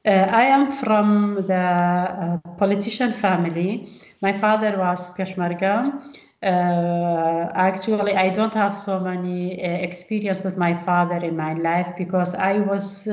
I am from the politician family. My father was Peshmerga. Actually, I don't have so many experience with my father in my life because I was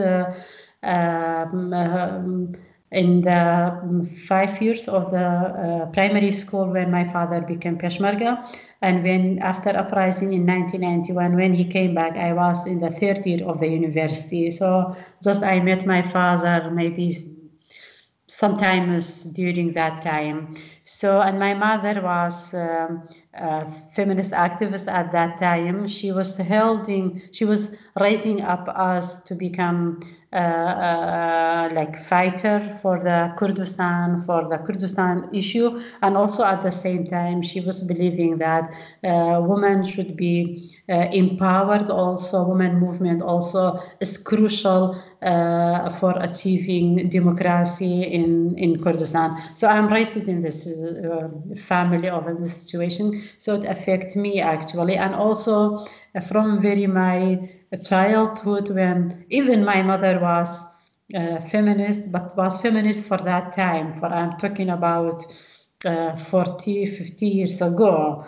in the 5 years of the primary school when my father became Peshmerga. And when after uprising in 1991, when he came back, I was in the third year of the university. So just I met my father maybe sometimes during that time. So, and my mother was a feminist activist at that time. She was raising up us to become like fighter for the Kurdistan issue, and also at the same time she was believing that women should be empowered. Also, women movement also is crucial for achieving democracy in Kurdistan. So I'm raised in this family of this situation. So it affects me actually, and also from very my childhood when even my mother was feminist, but was feminist for that time. For I'm talking about 40, 50 years ago.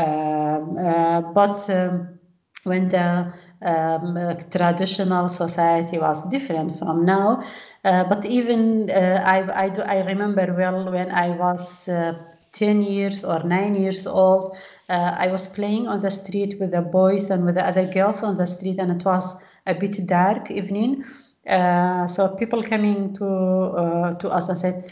But when the traditional society was different from now. But even I remember well when I was 10 years or 9 years old, I was playing on the street with the boys and with the other girls on the street, and it was a bit dark evening. So people coming to us and said,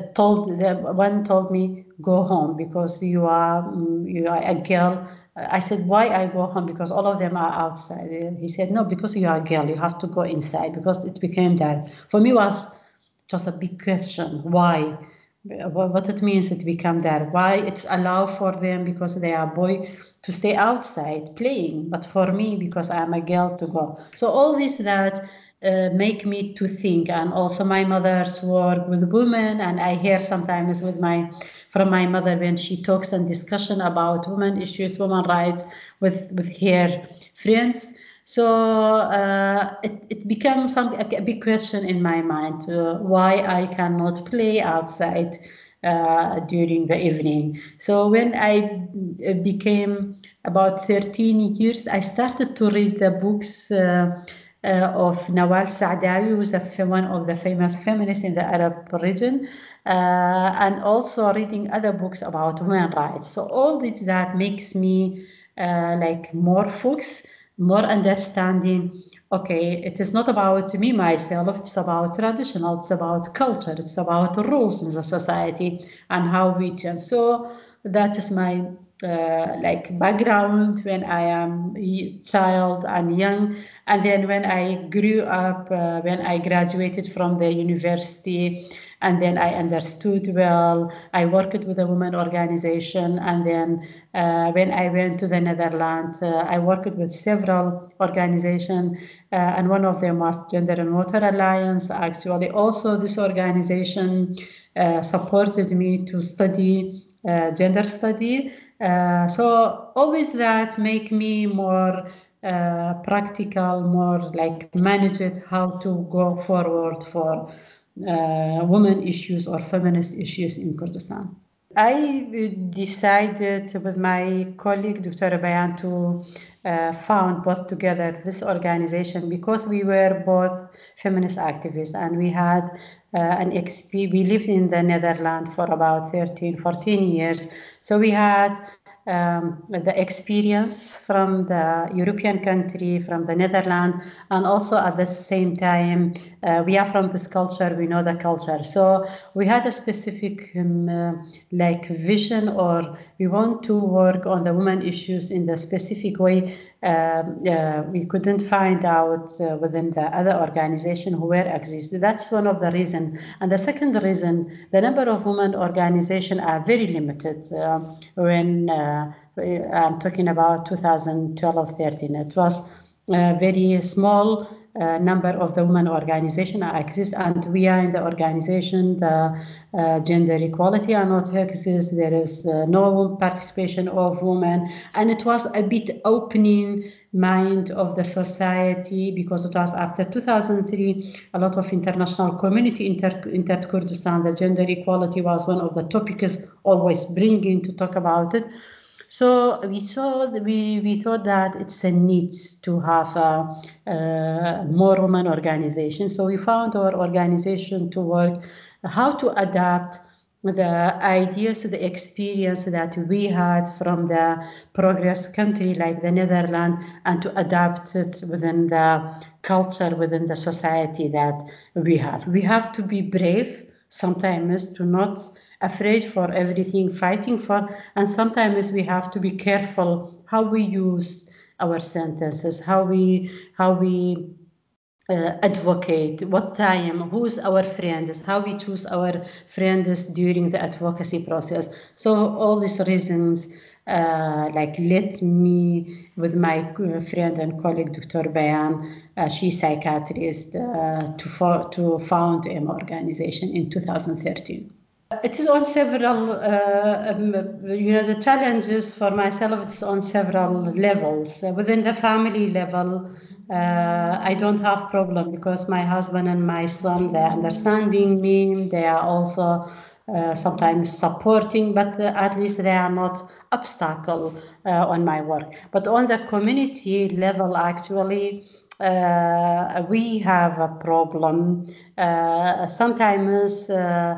one told me, go home because you are a girl. I said, why I go home? Because all of them are outside. He said, no, because you are a girl, you have to go inside because it became dark. For me, it was a big question. Why? What it means it become dark? Why it's allowed for them because they are boy to stay outside playing, but for me because I am a girl to go. So all this that make me to think, and also my mother's work with women, and I hear sometimes from my mother when she talks and discussion about women issues, women rights with her friends. So it becomes a big question in my mind why I cannot play outside during the evening. So when I became about 13 years, I started to read the books of Nawal Saadawi, who is one of the famous feminists in the Arab region, and also reading other books about women's rights. So all this that makes me like more focused, more understanding. Okay, it is not about me myself, it's about traditional, it's about culture, it's about rules in the society and how we change. So that is my like background when I am a child and young, and then when I grew up, when I graduated from the university, and then I understood well. I worked with a women organization, and then when I went to the Netherlands, I worked with several organizations, and one of them was Gender and Water Alliance. Actually, also this organization supported me to study gender study. So always that make me more practical, more like manage it, how to go forward for women issues or feminist issues in Kurdistan. I decided with my colleague, Dr. Bayan, to found both together this organization because we were both feminist activists, and we had we lived in the Netherlands for about 13, 14 years. So we had the experience from the European country, from the Netherlands, and also at the same time, we are from this culture, we know the culture. So we had a specific like vision, or we want to work on the women issues in the specific way we couldn't find out within the other organization who were existed. That's one of the reasons. And the second reason, the number of women organizations are very limited. When I'm talking about 2012-13, it was very small number of the women organization exist, and we are in the organization. The gender equality are not exist. There is no participation of women, and it was a bit opening mind of the society, because it was after 2003. A lot of international community in Kurdistan, the gender equality was one of the topics always bringing to talk about it. So we thought that it's a need to have a more women organization. So we found our organization to work how to adapt the ideas, the experience that we had from the progress country like the Netherlands, and to adapt it within the culture, within the society that we have. We have to be brave sometimes, to not afraid for everything, fighting for, and sometimes we have to be careful how we use our sentences, how we advocate, what time, who's our friends, how we choose our friends during the advocacy process. So all these reasons like led me with my friend and colleague Dr. Bayan, she's psychiatrist, to found EMA organization in 2013. It is on several, the challenges for myself, it's on several levels. Within the family level, I don't have problem because my husband and my son, they're understanding me. They are also sometimes supporting, but at least they are not obstacle on my work. But on the community level, actually, we have a problem. Sometimes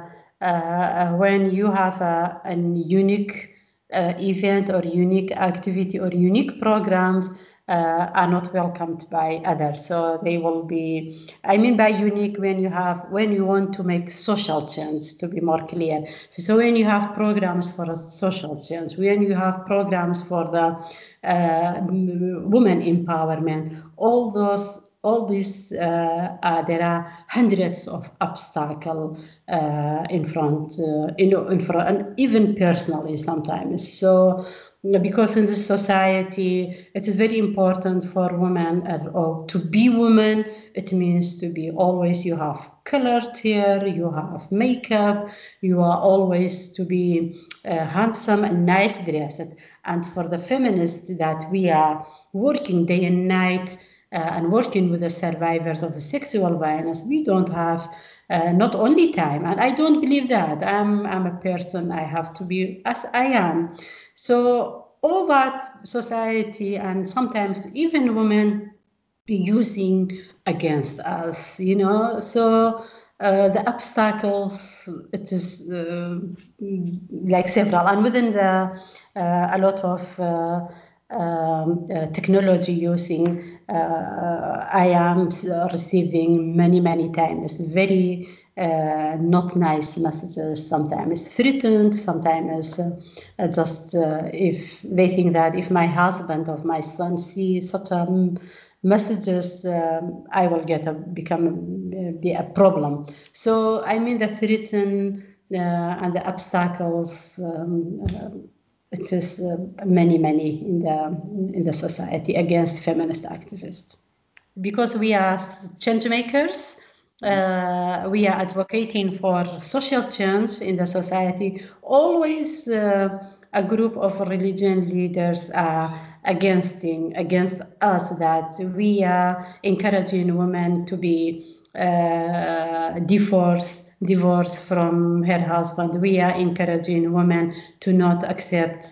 when you have a unique event or unique activity or unique programs are not welcomed by others. So they will be, I mean by unique, when you want to make social change, to be more clear. So when you have programs for a social change, when you have programs for the women empowerment, all these, there are hundreds of obstacles in front, and even personally sometimes. So, because in this society, it is very important for women to be women. It means to be always, you have colored hair, you have makeup, you are always to be handsome and nice dressed. And for the feminists that we are working day and night, and working with the survivors of the sexual violence, we don't have not only time, and I don't believe that. I'm a person, I have to be as I am. So all that society and sometimes even women using against us, so the obstacles, it is like several, and within a lot of technology using, I am receiving many times very not nice messages, sometimes threatened, sometimes just if they think that if my husband or my son see such messages, I will be a problem. So I mean the threaten and the obstacles, it is many in the society against feminist activists. Because we are change makers, we are advocating for social change in the society. Always a group of religion leaders are against us, that we are encouraging women to be divorce from her husband. We are encouraging women to not accept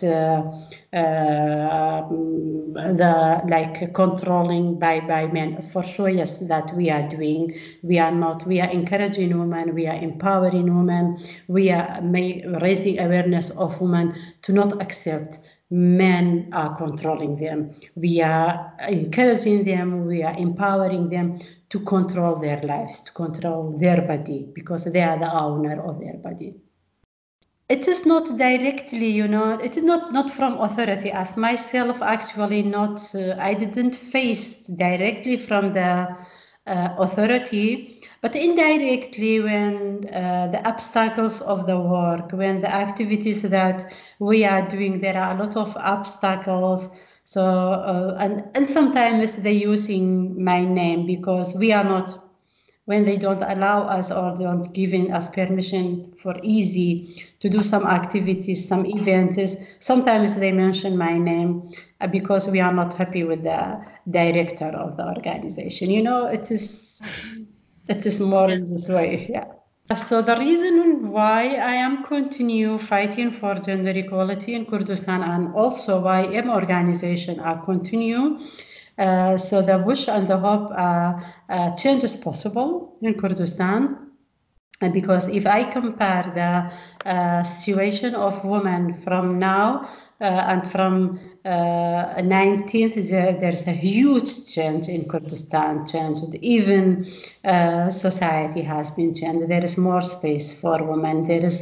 the like controlling by men. For sure, yes, that we are doing. We are encouraging women, we are empowering women, we are raising awareness of women to not accept men are controlling them. We are encouraging them, we are empowering them to control their lives, to control their body, because they are the owner of their body. It is not directly, it is not from authority. As myself, actually, not. I didn't face directly from the authority, but indirectly when the obstacles of the work, when the activities that we are doing, there are a lot of obstacles. So, and sometimes they're using my name because we are not, when they don't allow us or don't giving us permission for easy to do some activities, some events, sometimes they mention my name because we are not happy with the director of the organization. You know, it is more in this way, yeah. So the reason why I am continue fighting for gender equality in Kurdistan, and also why M organization are continue, so the wish and the hope change is possible in Kurdistan. And because if I compare the situation of women from now and from 19th, there's a huge change in Kurdistan, even society has been changed. There is more space for women. There is,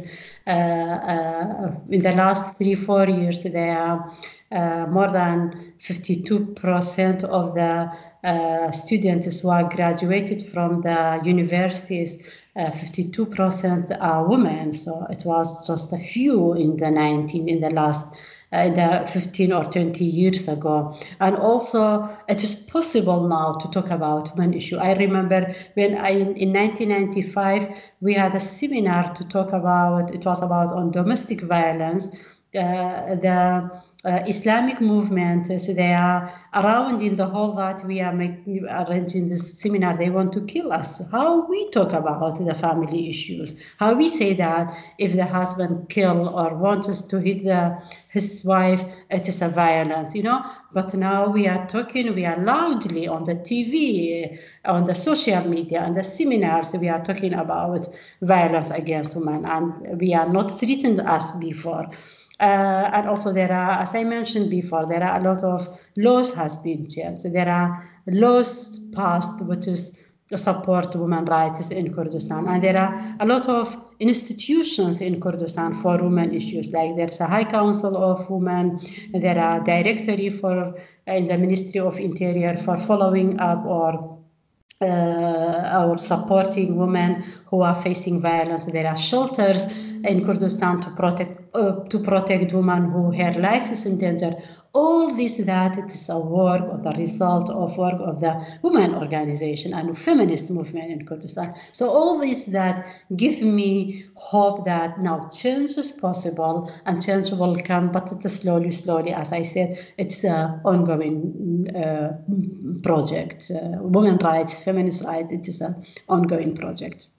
in the last 3-4 years, there are more than 52% of the students who are graduated from the universities, 52% are women. So it was just a few in the last in the 15 or 20 years ago. And also it is possible now to talk about one issue. I remember when in 1995, we had a seminar to talk about, it was about on domestic violence. The Islamic movement, so they are around in the whole that we are arranging this seminar. They want to kill us. How we talk about the family issues? How we say that if the husband kill or wants us to hit his wife, it is a violence, you know? But now we are talking, we are loudly on the TV, on the social media, and the seminars, we are talking about violence against women, and we are not threatened as before. And also there are, as I mentioned before, there are a lot of laws has been changed. So there are laws passed which is support women rights in Kurdistan. And there are a lot of institutions in Kurdistan for women issues. Like there's a High Council of Women, there are directory for in the Ministry of Interior for following up or supporting women who are facing violence. There are shelters in Kurdistan to protect women who her life is in danger. All this that it is a work of the result of work of the women organization and feminist movement in Kurdistan. So all this that give me hope that now change is possible and change will come, but it is slowly, as I said, it's an ongoing project. Women's rights, feminist rights, it is an ongoing project.